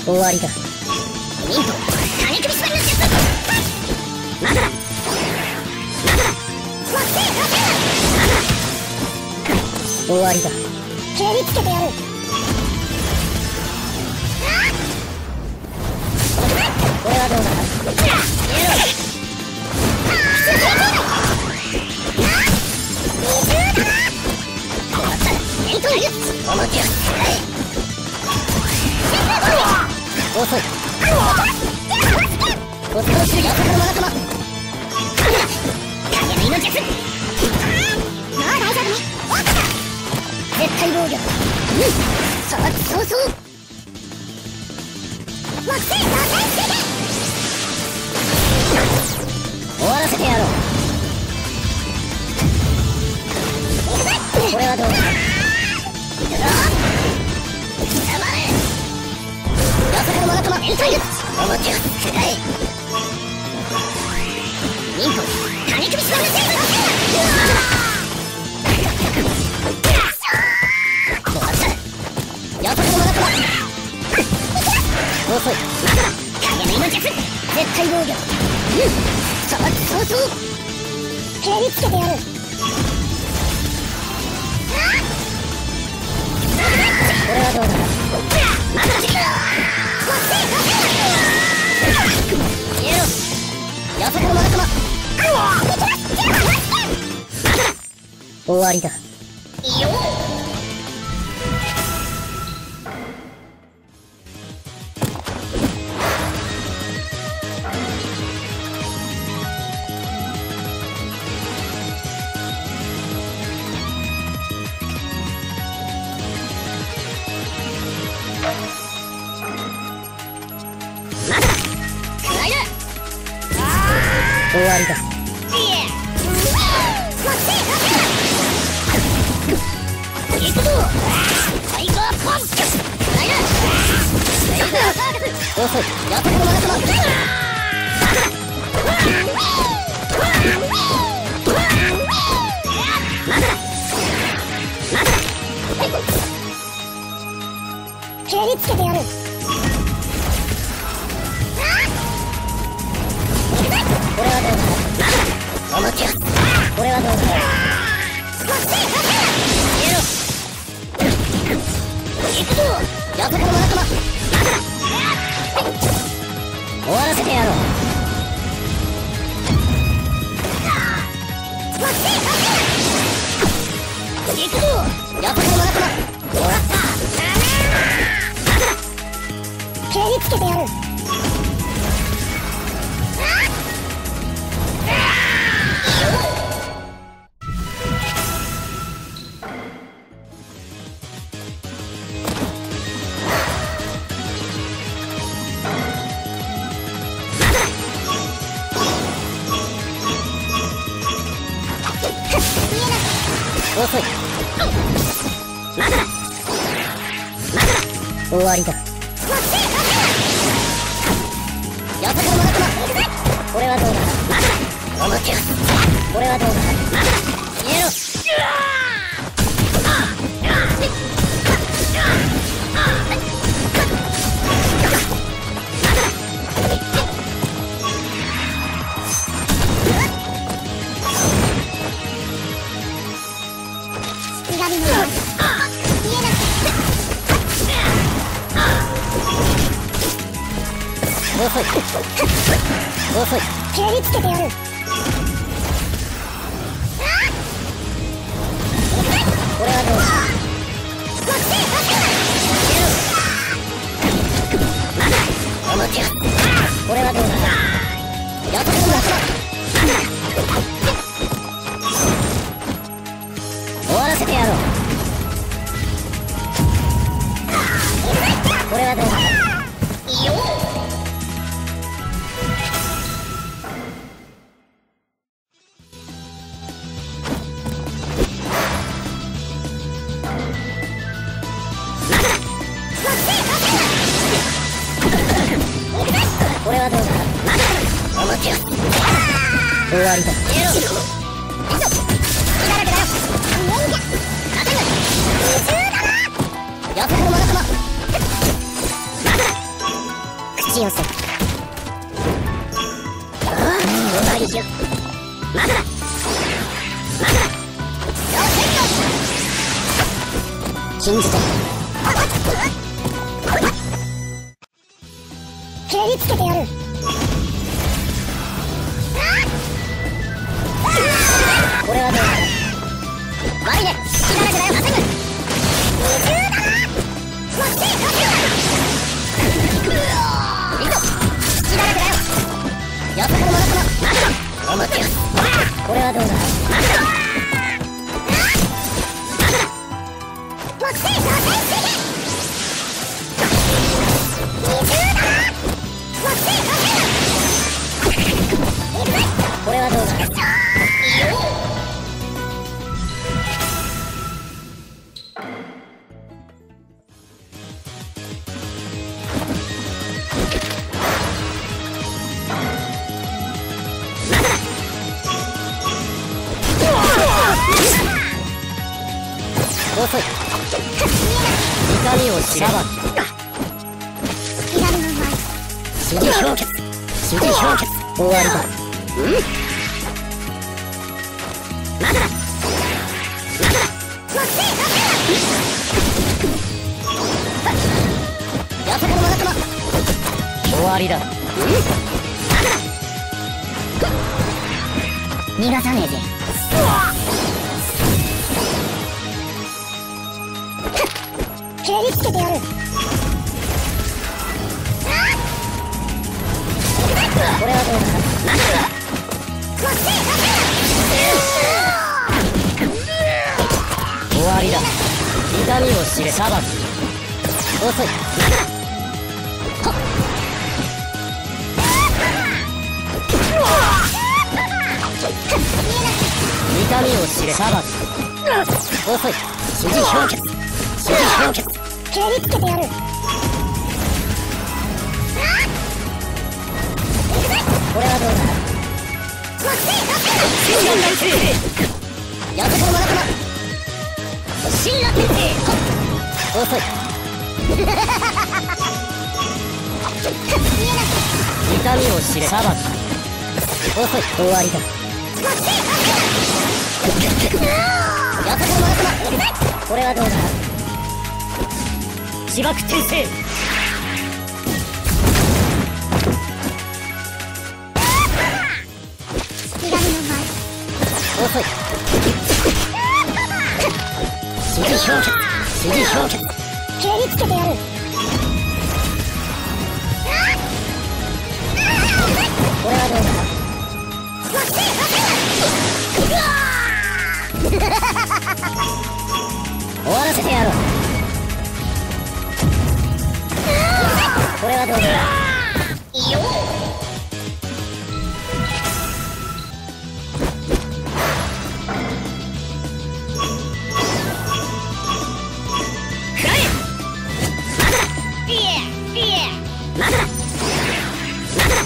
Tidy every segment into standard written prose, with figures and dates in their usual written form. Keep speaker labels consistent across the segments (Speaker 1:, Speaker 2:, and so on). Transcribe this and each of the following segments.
Speaker 1: 終わりだ。ミント金首縛りの術。まだだ。終わりだ。蹴りつけてやる。これはどうだ。遅い。遅いし、ヤサカの仲間。影の命術。もう大丈夫ね。絶対防御。さあ、そうそう。惑星終わらせてやろう。これはどうだ。ヤサカの仲間。天才術。おもちゃ世界。ミント金首縛りの術。遅い。まだだ。影の命術。絶対防御。さあ、そうそう。蹴りつけてやる。これはどうだ。まだだ。消えろ。ヤサカの仲間。終わりだ。よっ。終わりだ。行くぞ。タイガーパンチ。遅い。ヤサカの仲間。蹴りつけてやる。これはどうだ。おもちゃ。これはどうだ。行くぞ。ヤサカの仲間。終わらせてやろう。行くぞ。ヤサカの仲間。もらった。蹴りつけてやる。遅い。まだだ。終わりだ。ヤサカの仲間。これはどうだ。まだだ。おもちゃ。これはどうだ。まだだ。消えろ。遅い。遅い。蹴りつけてやる。これはどうだ。まだおもちゃ。これはどうだ。ヤサカの仲間。終わらせてやろう。これはどうだ。よっ。これはどうだ。おもちゃ。終わりだ。ヤサカの仲間。 口寄せ。終わりよ。まだだ。まだだ。禁じ手。蹴りつけてやる。これはどうだ。悪いね。隙だらけだよ。稼ぐ。二重だ。こっち稼ぐ。いくぞ。隙だらけだよ。予測のものとも待つぞ。思ってよ。これはどうだ。待つぞ。待つぞ。こっち左遷してけ。二重だ。こっち稼ぐ。いくぜ。これはどうだ。遅い。痛みを知らば左の前。支持氷結。支持氷結。終わりだ。まだだ。まだだ。こっちへ稼ぐ。予測のものとも終わりだ。まだだ。逃がさねえぜ。蹴りつけてやる。これはどうだ。なんだ。こっちへ稼ぐ。終わりだ。痛みを知れ。サバキ。遅い。なんだ。ほっ。痛みを知れ。サバキ。遅い。支持氷結。支持氷結。蹴りつけてやる。これはどうだ。こっちへ稼ぐ。予測のものとも神羅転生。遅い。痛みを知れ。サバキ。遅い。終わりだ。こっちへ稼ぐ。予測のものともこれはどうだ。自爆転生。左の前。遅い。支持氷結。支持氷結。蹴りつけてやる。これはどうだ。こっちへ稼ぐ。終わらせてやろう。これはどうだ。いいよ。まだだ。まだだ。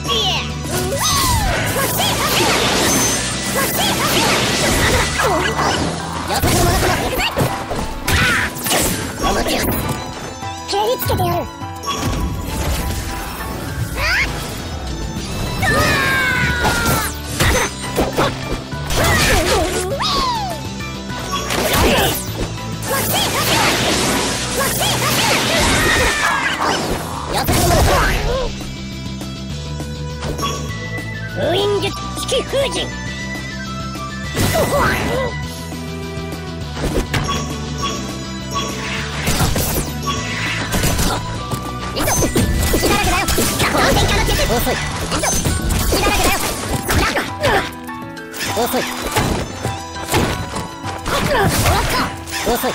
Speaker 1: こっちへ稼ぐ。こっちへ稼ぐ。まだだ。予測のものとも行くぜ。思ってよ。蹴りつけてやる。封印術式封神。いくぞ。血だらけだよ。氷点下の術。遅い。いくぞ。血だらけだよ。遅い。遅い。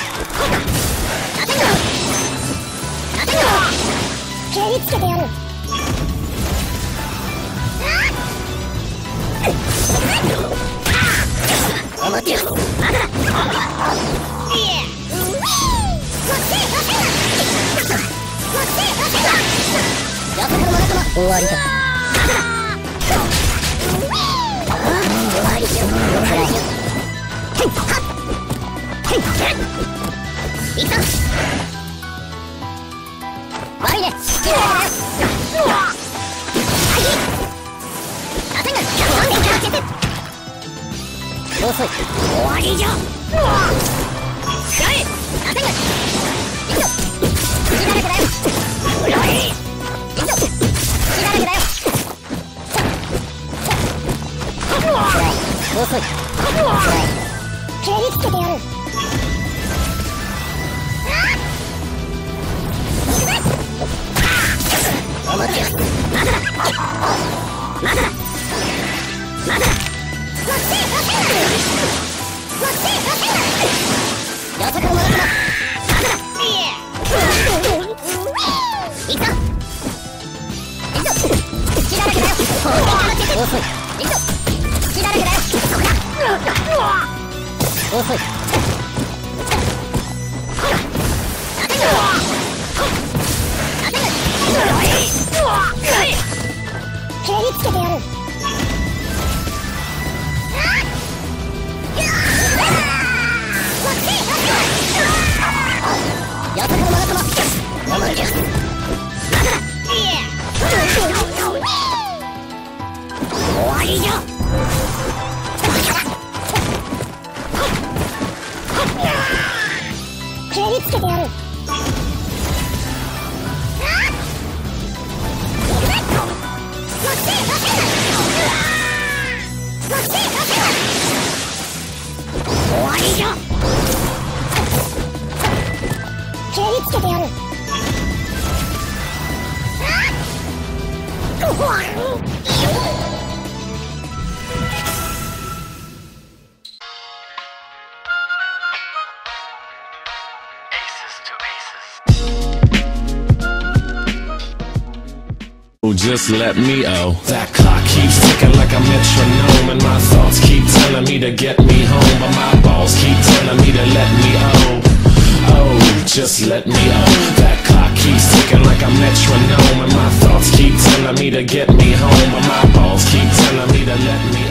Speaker 1: 蹴りつけてやる。思ってよ。まだだ。終わりだ。終わりよ。いくぞ。悪いね。 遅い。終わりじゃ。使え。当てが。行くぞ。血だらけだよ。行くぞ。血だらけだよ。遅い。蹴りつけてやる。思ってやる。まだだ。まだだ。まだだ。予測を戻すな。まだだ。いくぞ。いくぞ。血だらけだよ。遅い。いくぞ。血だらけだよ。そこだ。遅い。当てる。当てる。蹴りつけてやる。予測のものとも思い切る。まだだ。終わりじゃ。蹴りつけてやる。終わりじゃ。蹴りつけてやる。
Speaker 2: Just let me That clock keeps ticking like a metronome, and my thoughts keep telling me to get me home, but my balls keep telling me to let me just let me That clock keeps ticking like a metronome, and my thoughts keep telling me to get me home, but my balls keep telling me to let me